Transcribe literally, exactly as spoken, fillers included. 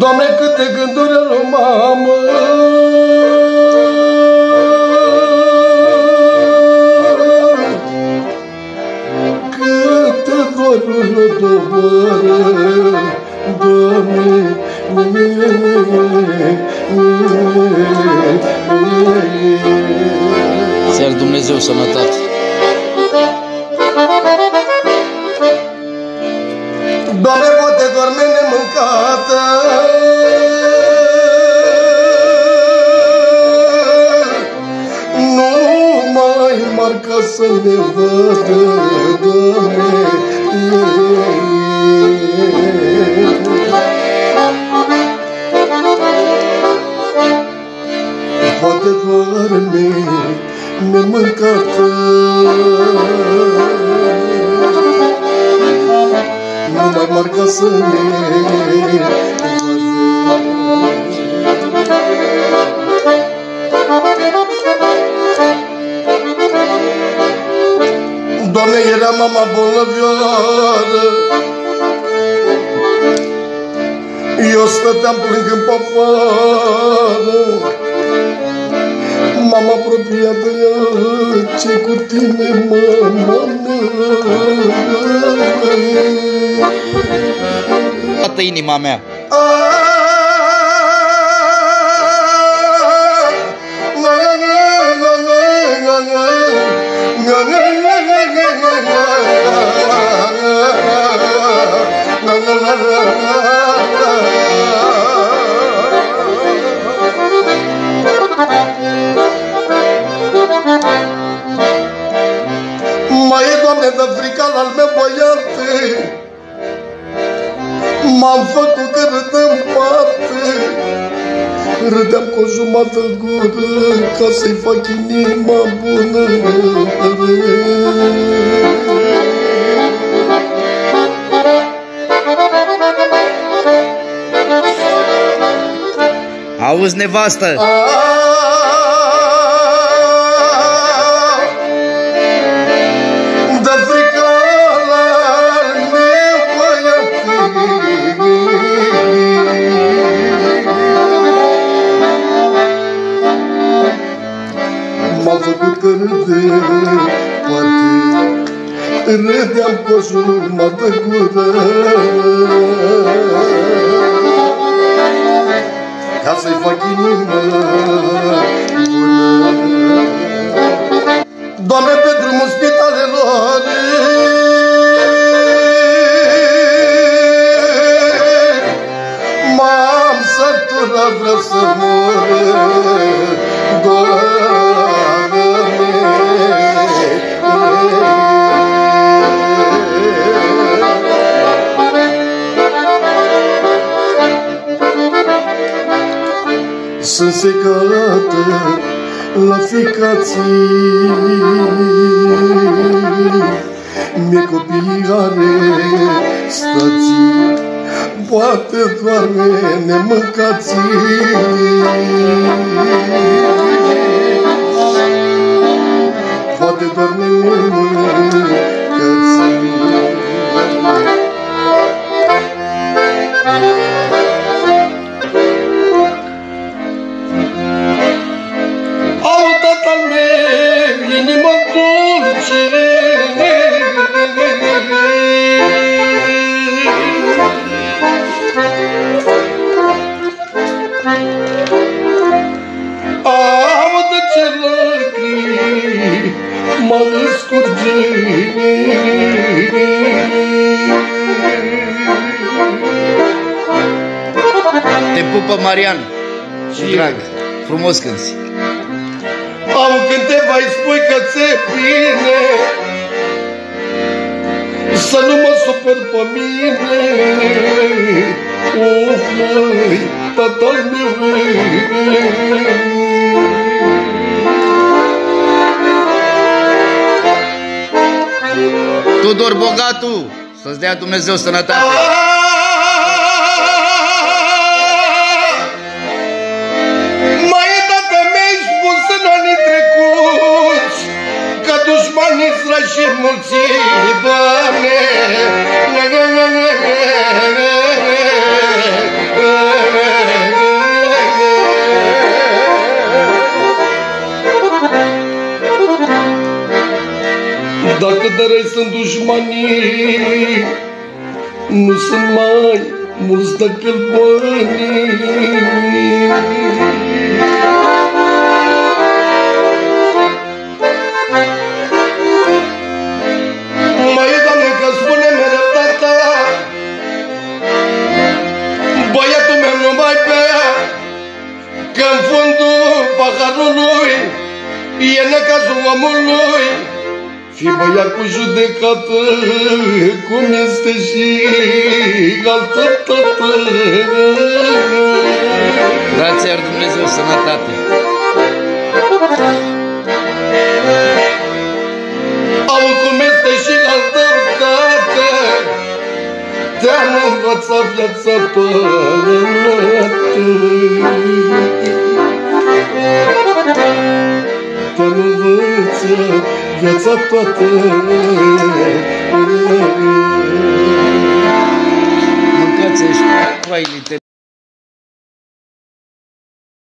Doamne, câte gânduri în mamă, câte doruri o doboară, Doamne, ți-ar Dumnezeu sănătate. Doamne, poate doarme nemâncată, nu mai marca să ne vadă, Doamne. Poate doarme nemâncată, nu mai marca să ne Doamne, era mama bolnăvioară, eu stăteam plângând pe afară. Mama apropiată, ce cu tine, mama mea? Toată inima mea. Mai e, Doamne, de frică al meu băiat, m-am făcut că râdăm parte, râdeam cu o jumătate gură ca să-i fac inima bună. Auzi, nevastă? De frică al meu băiat, m-am făcut că râdeam poate, râdeam cu o jumătate gură ca să-i fac inima bună. Doamne, pe drumul spitalelor m-am săturat, vreau să mor, Doamne. Sunt secată la ficații, mie copiii are stații, poate doarme nemâncații, poate doarme nemâncații. Inima dulce, am de ce lacrimi mă scurge. Te pupă Marian și drag, frumos cânti. Au când te vai spui că ți-e bine, să nu mă super pe mine. Uf, măi, tatăl meu. Tudor Bogatu, să-ți dea Dumnezeu sănătate. Și mulți, Doamne, de răi sunt dușmanii, nu sunt mai mulți decât banii. Mai Doamne, că spune mereu tata, băiatul meu nu mai bea, că în fundul paharului e necazul omului. Fi băiat cu judecată, cum este și altă tată. Dați iar Dumnezeu sănătate. Au cum este și altă tată, te-am învățat viața toată. Te-am învățat viața toată. Mâncați-și coailite.